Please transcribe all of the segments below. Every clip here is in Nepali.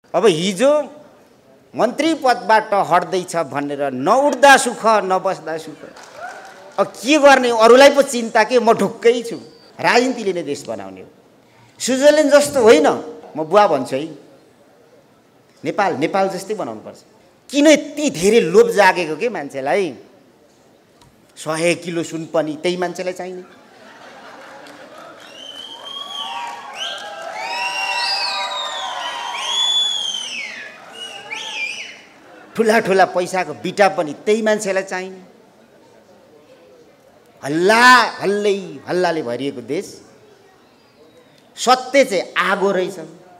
अब हिजो मन्त्री पदबाट हट्दैछ भनेर नउठ्दा सुख नबस्दा सुख। अब के गर्ने, अरूलाई पो चिन्ता के, म ढुक्कै छु। राजनीतिले नै देश बनाउने हो। स्विजरल्यान्ड जस्तो होइन, म बुवा भन्छु है, नेपाल जस्तै बनाउनुपर्छ। किन यति धेरै लोभ जागेको के मान्छेलाई? 100 किलो सुन पनि त्यही मान्छेलाई चाहिने। ठुला पैसाको बिटा पनि त्यही मान्छेलाई चाहिने। हल्लाले भरिएको देश। सत्य चाहिँ आगो रहेछ,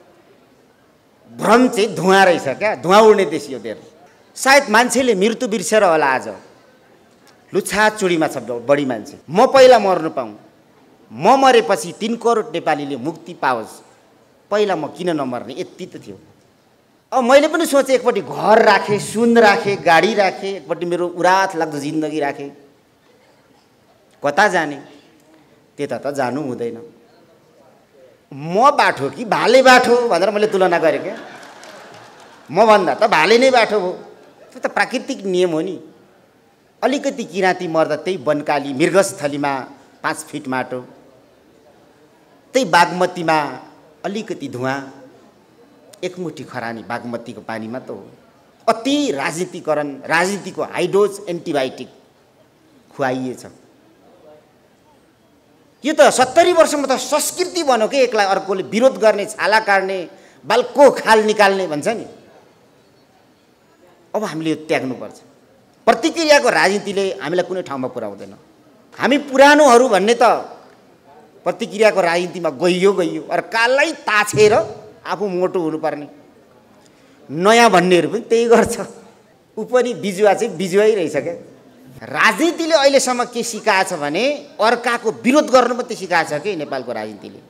भ्रम चाहिँ धुवाँ रहेछ क्या, धुवाँ उड्ने देश यो देश। सायद मान्छेले मृत्यु बिर्सेर होला आज लुछाचुडीमा छ बढी मान्छे। म पहिला मर्नु पाऊँ, म मरेपछि 3 करोड नेपालीले मुक्ति पाओस्, पहिला म किन नमर्ने, यति त थियो। अब मैले पनि सोचेँ, एकपट्टि घर राखेँ, सुन राखेँ, गाडी राखेँ, एकपट्टि मेरो उरात लाग्दो जिन्दगी राखेँ, कता जाने? त्यता त जानु हुँदैन। म बाठो कि भाले बाठो भनेर मैले तुलना गरेँ क्या। म भन्दा त भाले नै बाठो हो, त्यो त प्राकृतिक नियम हो नि। अलिकति किराँती मर्दा त्यही बनकाली मृगस्थलीमा 5 फिट माटो, त्यही बागमतीमा अलिकति धुवाँ, एकमुठी खरानी बागमतीको पानीमा त हो। अति राजनीतिकरण, राजनीतिको हाइडोज एन्टिबायोटिक खुवाइएछ। यो त 70 वर्षमा त संस्कृति बन्यो के, एकलाई अर्कोले विरोध गर्ने, छाला काट्ने, बालको खाल निकाल्ने भन्छ नि। अब हामीले यो त्याग्नुपर्छ। प्रतिक्रियाको राजनीतिले हामीलाई कुनै ठाउँमा पुर्याउँदैन। हामी पुरानोहरू भन्ने त प्रतिक्रियाको राजनीतिमा गइयो, अर्कालाई ताछेर आफू मोटो हुनुपर्ने। नयाँ भन्नेहरू पनि त्यही गर्छ। ऊ पनि बिजुवा चाहिँ बिजुवै रहेछ क्या। राजनीतिले अहिलेसम्म के सिकाएछ भने अर्काको विरोध गर्नु मात्रै सिकाएछ कि नेपालको राजनीतिले।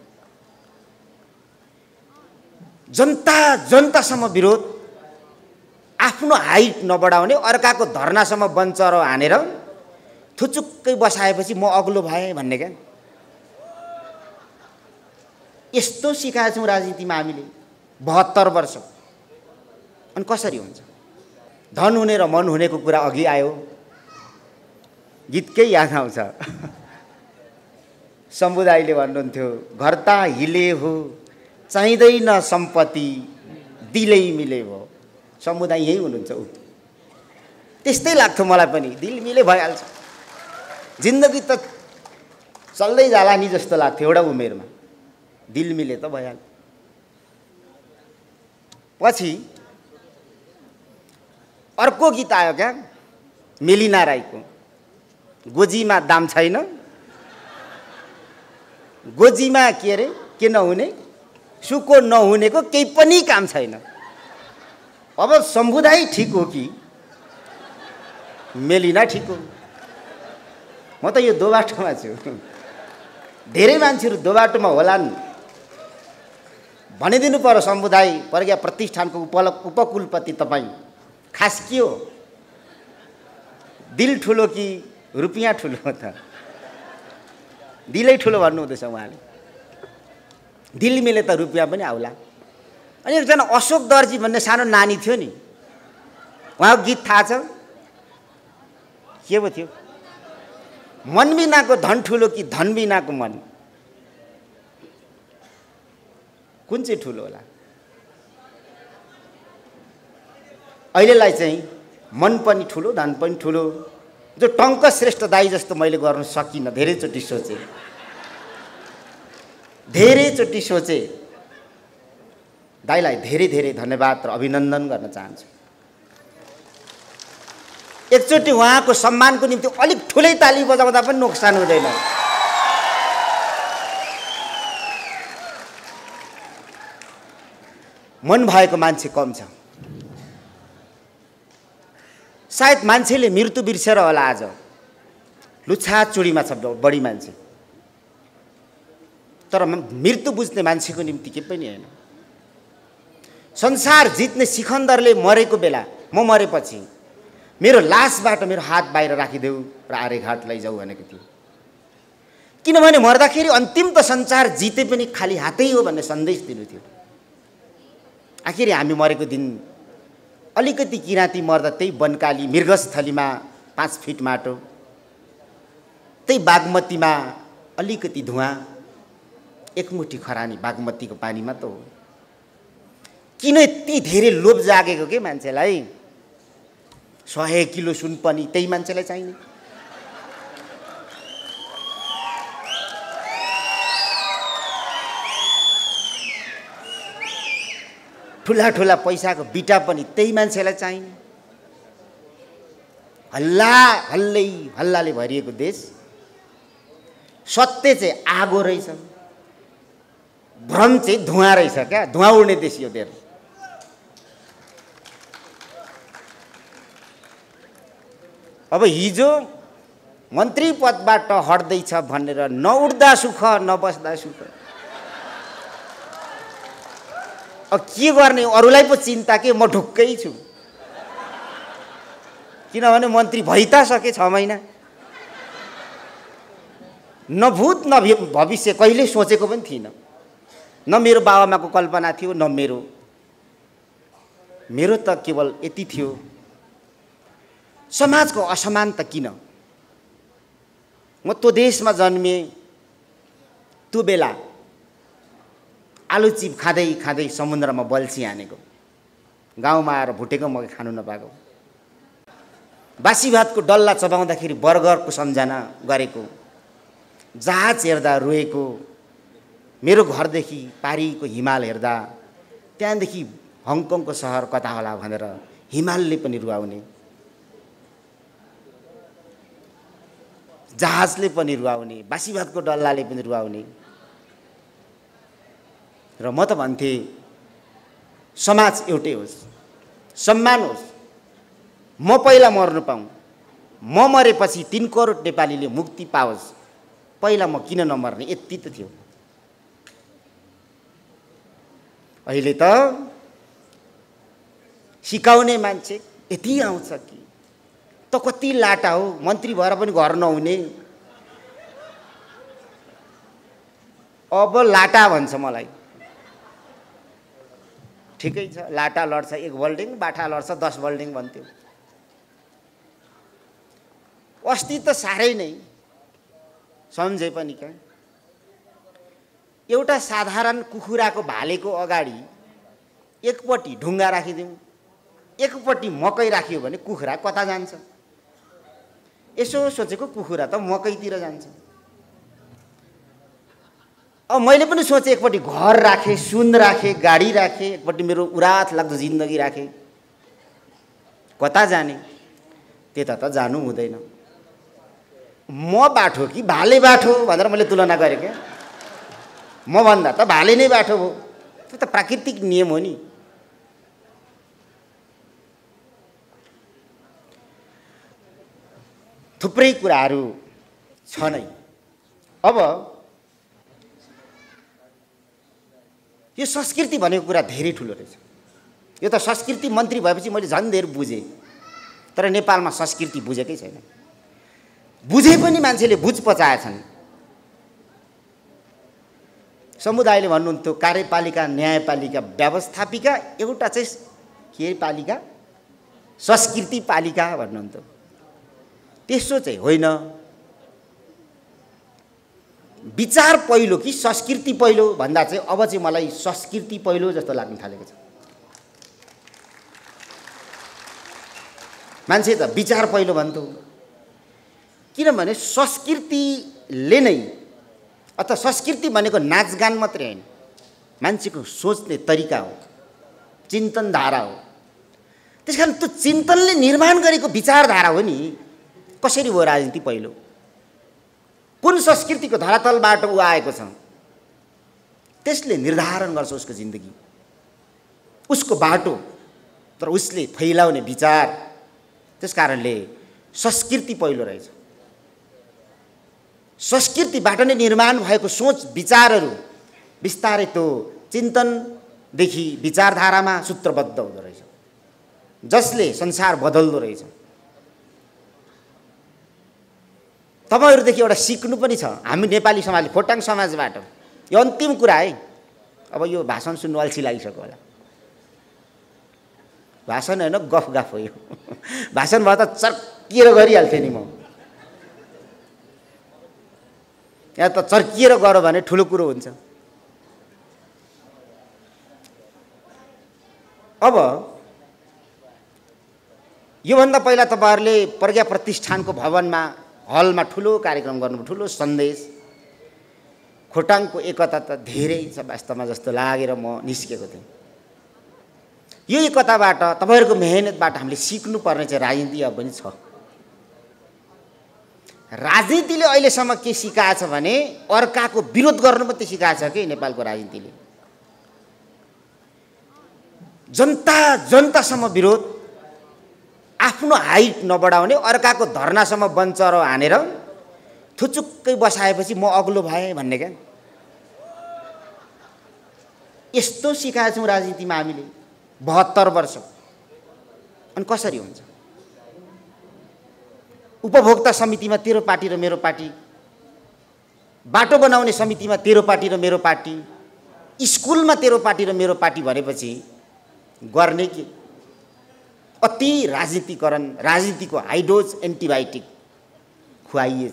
जनतासम्म विरोध, आफ्नो हाइट नबढाउने, अर्काको धर्नासम्म बन्चरो हानेर थुचुक्कै बसाएपछि म अग्लो भएँ भन्ने क्या। यस्तो सिकाएछौँ राजनीतिमा हामीले 72 वर्ष। अनि कसरी हुन्छ? धन हुने र मन हुनेको कुरा अघि आयो, गीतकै याद आउँछ। समुदायले भन्नुहुन्थ्यो, घर त हिले हो चाहिँदैन सम्पत्ति, दिलै मिले हो। समुदाय यही हुनुहुन्छ ऊ। त्यस्तै लाग्थ्यो मलाई पनि, दिल मिले भइहाल्छ, जिन्दगी त चल्दै जाला नि जस्तो लाग्थ्यो एउटा उमेरमा। दिल मिले त भइहाल्यो। पछि अर्को गीत आयो क्या, मेलिना राईको, गोजीमा दाम छैन। गोजीमा के अरे, के नहुने, सुको नहुनेको केही पनि काम छैन। अब समुदाय ठिक हो कि मेलिना ठिक हो? म त यो दो बाटोमा छु। धेरै मान्छेहरू दो बाटोमा होलान् भनिदिनु पर्यो। समुदाय प्रज्ञा प्रतिष्ठानको उपकुलपति तपाईँ खास के हो? दिल ठुलो कि रुपियाँ ठुलो हो त? दिलै ठुलो भन्नुहुँदैछ उहाँले। दिल मिले त रुपियाँ पनि आउला। अनि एकजना अशोक दर्जी भन्ने सानो नानी थियो नि, उहाँको गीत थाहा छ के पो थियो? मन बिनाको धन ठुलो कि धन बिनाको मन? कुन चाहिँ ठुलो होला? अहिलेलाई चाहिँ मन पनि ठुलो, धन पनि ठुलो। जो टङ्क श्रेष्ठ दाई जस्तो मैले गर्न सकिनँ। धेरैचोटि सोचे। दाईलाई धेरै धेरै धन्यवाद र अभिनन्दन गर्न चाहन्छु। एकचोटि उहाँको सम्मानको निम्ति अलिक ठुलै ताली बजाउँदा पनि नोक्सान हुँदैन। मन भएको मान्छे कम छ। सायद मान्छेले मृत्यु बिर्सेर होला आज लुछाचुडीमा छ बढी मान्छे। तर मृत्यु बुझ्ने मान्छेको निम्ति के पनि होइन। संसार जित्ने सिकन्दरले मरेको बेला, म मरेपछि मेरो लासबाट मेरो हात बाहिर राखिदेऊ र आर्यघाट लैजाऊ भनेको थियो। किनभने मर्दाखेरि अन्तिम त संसार जिते पनि खाली हातै हो भन्ने सन्देश दिनु थियो। आखिर हामी मरेको दिन अलिकति किराँती मर्दा त्यही बनकाली मृगस्थलीमा 5 फिट माटो, त्यही बागमतीमा अलिकति धुवाँ, एकमुठी खरानी बागमतीको पानीमा त हो। किन यति धेरै लोभ जागेको के मान्छेलाई? 100 किलो सुन पनि त्यही मान्छेलाई चाहिने। ठुला ठुला पैसाको बिटा पनि त्यही मान्छेलाई चाहिने। हल्ला हल्लाले भरिएको देश। सत्य चाहिँ आगो रहेछ, भ्रम चाहिँ धुवाँ रहेछ क्या, धुवाँ उड्ने देश यो देश। अब हिजो मन्त्री पदबाट हट्दैछ भनेर नउड्दा सुख नबस्दा सुख। अब के गर्ने, अरूलाई पो चिन्ता के, म ढुक्कै छु। किनभने मन्त्री भइता सके 6 महिना, न भूत न भविष्य कहिले सोचेको पनि थिइनँ। न मेरो बाबामाको कल्पना थियो, न मेरो त केवल यति थियो, समाजको असमानता किन? म त्यो देशमा जन्मे, त्यो बेला आलु चिप खाँदै खाँदै समुद्रमा बल्छी हानेको, गाउँमा आएर भुटेको मकै खानु नपाएको, बासी भातको डल्ला चबाउँदाखेरि बर्गरको सम्झना गरेको, जहाज हेर्दा रोएको, मेरो घरदेखि पारीको हिमाल हेर्दा त्यहाँदेखि हङकङको सहर कता होला भनेर हिमालले पनि रुवाउने, जहाजले पनि रुवाउने, बासी भातको डल्लाले पनि रुवाउने। र म त भन्थे समाज एउटै होस्, सम्मान होस्, म पहिला मर्नु पाऊँ, म मरेपछि 3 करोड नेपालीले मुक्ति पाओस्, पहिला म किन नमर्ने, यति त थियो। अहिले त सिकाउने मान्छे यति आउँछ कि त कति लाटा हो, मन्त्री भएर पनि घर नहुने। अब लाटा भन्छ मलाई, ठिकै छ, लाटा लड्छ 1 बल्डिङ, बाठा लड्छ 10 बल्डिङ भन्थ्यो। अस्ति त साह्रै नै सम्झे पनि क्या, एउटा साधारण कुखुराको भालेको अगाडि एकपट्टि ढुङ्गा राखिदिउँ, एकपट्टि मकै राखियो भने कुखुरा कता जान्छ? यसो सोचेको कुखुरा त मकैतिर जान्छ। अब मैले पनि सोचेँ, एकपट्टि घर राखेँ, सुन राखेँ, गाडी राखेँ, एकपट्टि मेरो उरात लाग्दो जिन्दगी राखेँ, कता जाने? त्यता त जानु हुँदैन। म बाठो कि भाले बाठो भनेर मैले तुलना गरेँ क्या। म भन्दा त भाले नै बाठो हो, त्यो त प्राकृतिक नियम हो नि। थुप्रै कुराहरू छ नै। अब यो संस्कृति भनेको कुरा धेरै ठुलो रहेछ। यो त संस्कृति मन्त्री भएपछि मैले झन् धेरै बुझेँ, तर नेपालमा संस्कृति बुझेकै छैन। बुझे पनि मान्छेले बुझ पचाएछन्। समुदायले भन्नुहुन्थ्यो कार्यपालिका, न्यायपालिका, व्यवस्थापिका, एउटा चाहिँ के पालिका, संस्कृति पालिका भन्नुहुन्थ्यो। त्यसो चाहिँ होइन, विचार पहिलो कि संस्कृति पहिलो भन्दा चाहिँ अब चाहिँ मलाई संस्कृति पहिलो जस्तो लाग्न थालेको छ। मान्छे त विचार पहिलो भन्थ्यो, किनभने संस्कृतिले नै, अथवा संस्कृति भनेको नाचगान मात्रै होइन, मान्छेको सोच्ने तरिका हो, चिन्तन धारा हो। त्यसकारण त्यो चिन्तनले निर्माण गरेको विचारधारा हो नि। कसरी हो राजनीति पहिलो? कुन संस्कृतिको धरातलबाट ऊ आएको छ, त्यसले निर्धारण गर्छ उसको जिन्दगी, उसको बाटो, तर उसले फैलाउने विचार। त्यसकारणले संस्कृति पहिलो रहेछ। संस्कृतिबाट नै निर्माण भएको सोच विचारहरू बिस्तारै त्यो चिन्तनदेखि विचारधारामा सूत्रबद्ध हुँदो रहेछ, जसले संसार बदल्दो रहेछ। तपाईँहरूदेखि एउटा सिक्नु पनि छ। हामी नेपाली समाजले, खोटाङ समाजबाट, यो अन्तिम कुरा है, अब यो भाषण सुन्नु अल्छी लागिसक्यो होला। भाषण होइन गफ हो यो भाषण भए त चर्किएर गरिहाल्थेँ नि म यहाँ त चर्किएर गऱ्यो भने ठुलो कुरो हुन्छ। अब योभन्दा पहिला तपाईँहरूले प्रज्ञा प्रतिष्ठानको भवनमा हलमा ठुलो कार्यक्रम गर्नुभयो, ठुलो सन्देश। खोटाङको एकता त धेरै छ वास्तवमा जस्तो लागेर म निस्केको थिएँ। यो एकताबाट तपाईँहरूको मेहनतबाट हामीले सिक्नुपर्ने चाहिँ राजनीति अब पनि छ। राजनीतिले अहिलेसम्म के सिकाएछ भने अर्काको विरोध गर्नु मात्रै सिकाएछ कि नेपालको राजनीतिले। जनतासम्म विरोध, आफ्नो हाइट नबढाउने, अर्काको धर्नासम्म बन्चरो हानेर थुचुक्कै बसाएपछि म अग्लो भएँ भन्ने क्या, यस्तो सिकाएछौँ राजनीतिमा हामीले 72 वर्ष। अनि कसरी हुन्छ? उपभोक्ता समितिमा तेरो पार्टी र मेरो पार्टी, बाटो बनाउने समितिमा तेरो पार्टी र मेरो पार्टी, स्कुलमा तेरो पार्टी र मेरो पार्टी भनेपछि गर्ने के? अति राजनीतिकरण, राजनीतिको हाइडोज एन्टिबायोटिक खुवाइएछ।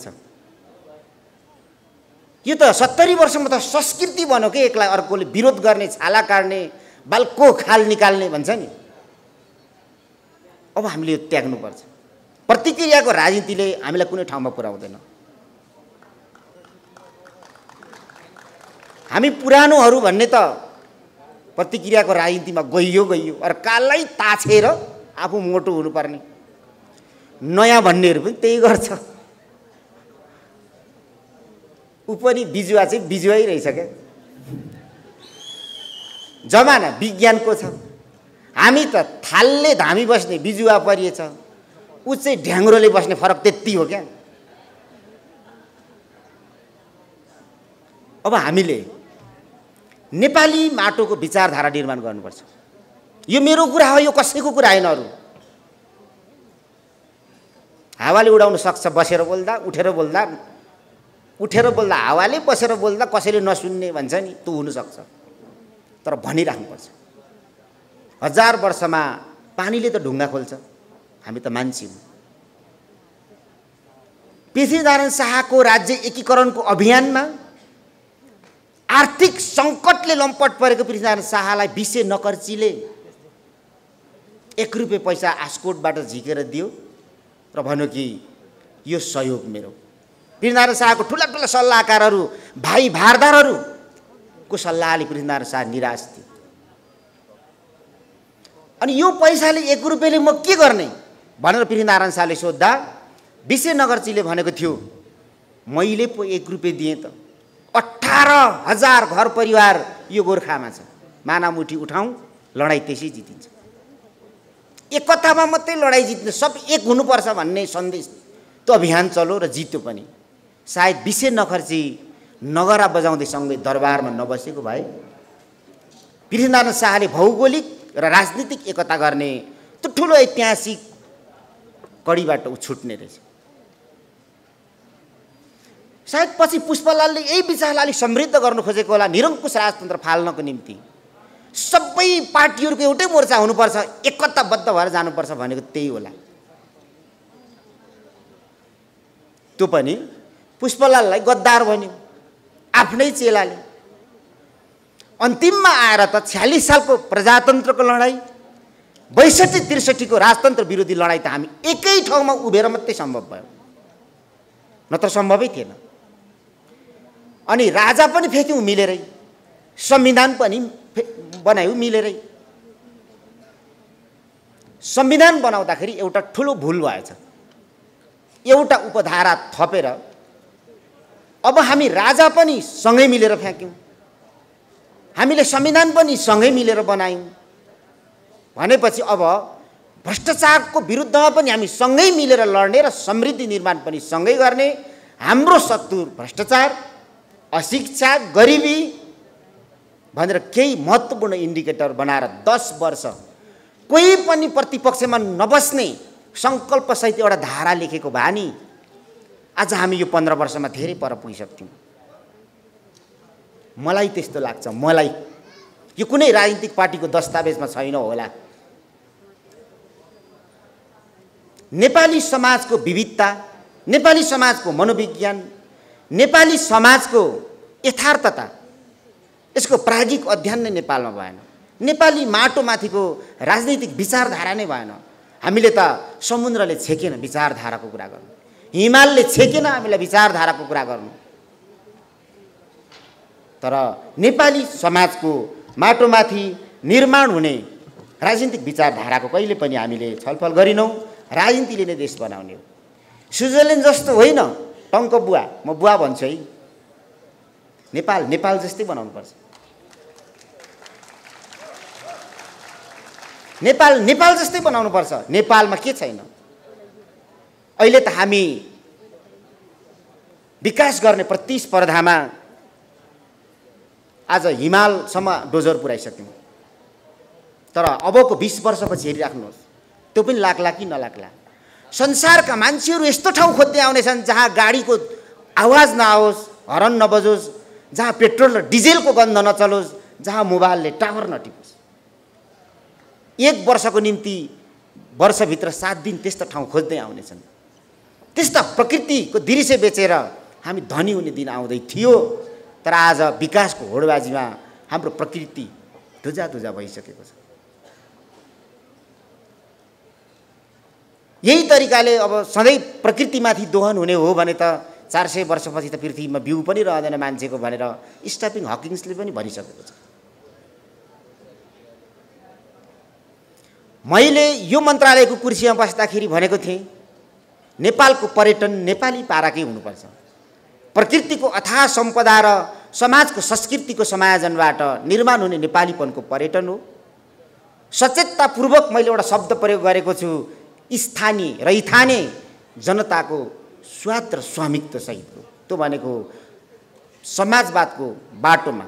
यो त 70 वर्षमा त संस्कृति बन्यो कि एकलाई अर्कोले विरोध गर्ने, छाला काट्ने, बालको खाल निकाल्ने भन्छ नि। अब हामीले यो त्याग्नुपर्छ। प्रतिक्रियाको राजनीतिले हामीलाई कुनै ठाउँमा पुर्याउँदैन। हामी पुरानोहरू भन्ने त प्रतिक्रियाको राजनीतिमा गइयो अर्कालाई ताछेर आफू मोटो हुनुपर्ने। नयाँ भन्नेहरू पनि त्यही गर्छ। ऊ पनि बिजुवा चाहिँ बिजुवै रहेछ क्या। जमाना विज्ञानको छ। हामी त थालले धामी बस्ने बिजुवा परिएछ, ऊ चाहिँ ढ्याङ्ग्रोले बस्ने, फरक त्यति हो क्या। अब हामीले नेपाली माटोको विचारधारा निर्माण गर्नुपर्छ। यो मेरो कुरा हो, यो कसैको कुरा होइन। अरू हावाले उडाउन सक्छ, बसेर बोल्दा, उठेर बोल्दा हावाले, बसेर बोल्दा कसैले नसुन्ने भन्छ नि, त्यो हुनसक्छ। तर भनिराख्नुपर्छ। 1000 वर्षमा पानीले त ढुङ्गा खोल्छ, हामी त मान्छे हौँ। पृथ्वीनारायण शाहको राज्य एकीकरणको अभियानमा आर्थिक सङ्कटले लम्पट परेको पृथ्वीनारायण शाहलाई विषे नकर्चीले 1 रुपैयाँ पैसा आस्कोटबाट झिकेर दियो र भन्यो कि यो सहयोग मेरो। पृथ्वीनारायण शाहको ठुला सल्लाहकारहरू, भाइ भारदारहरूको सल्लाहले पृथ्वीनारायण शाह निराश थिए। अनि यो पैसाले 1 रुपैयाँले म के गर्ने भनेर पृथ्वीनारायण शाहले सोद्धा विषे नगर्चीले भनेको थियो, मैले पो 1 रुपैयाँ दिएँ त। 18,000 घर परिवार यो गोर्खामा छ। मानामुठी उठाउँ, लडाइँ त्यसै जितिन्छ। एकतामा मात्रै लडाइँ जित्ने, सब एक हुनुपर्छ भन्ने सन्देश त्यो अभियान चल्यो र जित्यो पनि। सायद विषे नखर्ची नगरा बजाउँदै सँगै दरबारमा नबसेको भए पृथ्वीनारायण शाहले भौगोलिक र राजनीतिक एकता गर्ने त्यो ठुलो ऐतिहासिक कडीबाट छुट्ने रहेछ। सायद पछि पुष्पलालले यही विचारलाई अलिक समृद्ध गर्नु खोजेको होला। निरङ्कुश राजतन्त्र फाल्नको निम्ति सबै पार्टीहरूको एउटै मोर्चा हुनुपर्छ, एकताबद्ध भएर जानुपर्छ भनेको त्यही होला। त्यो पनि पुष्पलाललाई गद्दार भन्यो आफ्नै चेलाले। अन्तिममा आएर त 46 सालको प्रजातन्त्रको लडाइँ, 62-63 को राजतन्त्र विरोधी लडाइँ त हामी एकै ठाउँमा उभिएर मात्रै सम्भव भयो, नत्र सम्भवै थिएन। अनि राजा पनि फेक्यौँ मिलेरै, संविधान पनि बनायौँ मिलेरै। संविधान बनाउँदाखेरि एउटा ठुलो भुल भएछ, एउटा उपधारा थपेर अब हामी राजा पनि सँगै मिलेर फ्याँक्यौँ, हामीले संविधान पनि सँगै मिलेर बनायौँ भनेपछि अब भ्रष्टाचारको विरुद्धमा पनि हामी सँगै मिलेर लड्ने र समृद्धि निर्माण पनि सँगै गर्ने। हाम्रो शत्रु भ्रष्टाचार, अशिक्षा, गरिबी भनेर केही महत्त्वपूर्ण इन्डिकेटर बनाएर 10 वर्ष कोही पनि प्रतिपक्षमा नबस्ने सङ्कल्पसहित एउटा धारा लेखेको भए नि आज हामी यो 15 वर्षमा धेरै पर पुगिसक्थ्यौँ। मलाई त्यस्तो लाग्छ। मलाई यो कुनै राजनीतिक पार्टीको दस्तावेजमा छैन होला, नेपाली समाजको विविधता, नेपाली समाजको मनोविज्ञान, नेपाली समाजको यथार्थता, यसको प्राज्ञिक अध्ययन नै नेपालमा भएन। नेपाली माटोमाथिको राजनीतिक विचारधारा नै भएन। हामीले त समुद्रले छेकेन विचारधाराको कुरा गर्नु, हिमालले छेकेन हामीलाई विचारधाराको कुरा गर्नु। तर नेपाली समाजको माटोमाथि निर्माण हुने राजनीतिक विचारधाराको कहिले पनि हामीले छलफल गरिनौँ। राजनीतिले नै देश बनाउने हो। स्विजरल्यान्ड जस्तो होइन, टङ्क बुवा, म बुवा भन्छु है, नेपाल नेपाल जस्तै बनाउनुपर्छ। नेपाल नेपाल जस्तै बनाउनुपर्छ। नेपालमा के छैन? अहिले त हामी विकास गर्ने प्रतिस्पर्धामा आज हिमालसम्म डोजर पुर्याइसक्यौँ। तर अबको 20 वर्षपछि हेरिराख्नुहोस्, त्यो पनि लाग्ला कि नलाग्ला। संसारका मान्छेहरू यस्तो ठाउँ खोज्दै आउनेछन् जहाँ गाडीको आवाज नआओस्, हर्न नबजोस्, जहाँ पेट्रोल र डिजेलको गन्ध नचलोस्, जहाँ मोबाइलले टावर नटिपोस्। 1 वर्षको निम्ति वर्षभित्र 7 दिन त्यस्तो ठाउँ खोज्दै आउनेछन्। त्यस्ता प्रकृतिको दृश्य बेचेर हामी धनी हुने दिन आउँदै थियो। तर आज विकासको होडबाजीमा हाम्रो प्रकृति धुजा भइसकेको छ। यही तरिकाले अब सधैँ प्रकृतिमाथि दोहन हुने हो भने त 400 वर्षपछि त पृथ्वीमा बिउ पनि रहँदैन मान्छेको भनेर स्टिफन हकिङ्सले पनि भनिसकेको छ। मैले यो मन्त्रालयको कुर्सीमा बस्दाखेरि भनेको थिएँ, नेपालको पर्यटन नेपाली पाराकै हुनुपर्छ। प्रकृतिको अथाह सम्पदा र समाजको संस्कृतिको समायोजनबाट निर्माण हुने नेपालीपनको पर्यटन हो। सचेततापूर्वक मैले एउटा शब्द प्रयोग गरेको छु, स्थानीय रैथाने जनताको स्वाद र स्वामित्व सहितको। त्यो भनेको समाजवादको बाटोमा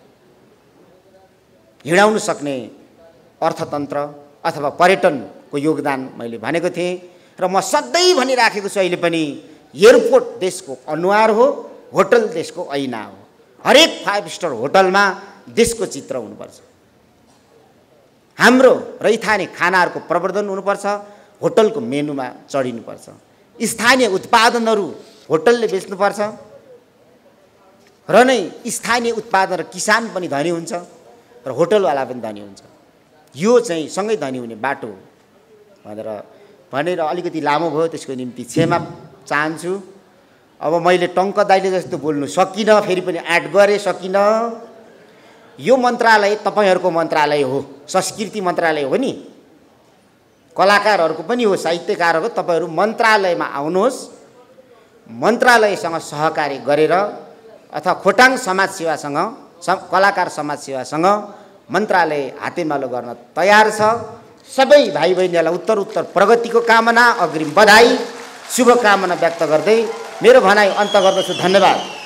हिँडाउन सक्ने अर्थतन्त्र अथवा पर्यटनको योगदान मैले भनेको थिएँ। र म सधैँ भनिराखेको छु अहिले पनि, एयरपोर्ट देशको अनुहार हो, होटल देशको ऐना हो। हरेक 5 स्टार होटलमा देशको चित्र हुनुपर्छ। हाम्रो रैथाने खानाहरूको प्रवर्धन हुनुपर्छ, होटलको मेनुमा चढिनुपर्छ। स्थानीय उत्पादनहरू होटलले बेच्नुपर्छ र नै स्थानीय उत्पादन र किसान पनि धनी हुन्छ र होटलवाला पनि धनी हुन्छ। यो चाहिँ सँगै धनी हुने बाटो भनेर अलिकति लामो भयो, त्यसको निम्ति क्षमा चाहन्छु। अब मैले टङ्क दाइले जस्तो बोल्नु सकिनँ, फेरि पनि एड गरेँ, सकिनँ। यो मन्त्रालय तपाईँहरूको मन्त्रालय हो, संस्कृति मन्त्रालय हो नि, कलाकारहरूको पनि हो, साहित्यकारहरूको। तपाईँहरू मन्त्रालयमा आउनुहोस्, मन्त्रालयसँग सहकार्य गरेर अथवा खोटाङ समाजसेवासँग, कलाकार समाजसेवासँग मन्त्रालय हातेमालो गर्न तयार छ। सबै भाइ बहिनीहरूलाई उत्तर प्रगतिको कामना, अग्रिम बधाई, शुभकामना व्यक्त गर्दै मेरो भनाइ अन्त गर्दछु। धन्यवाद।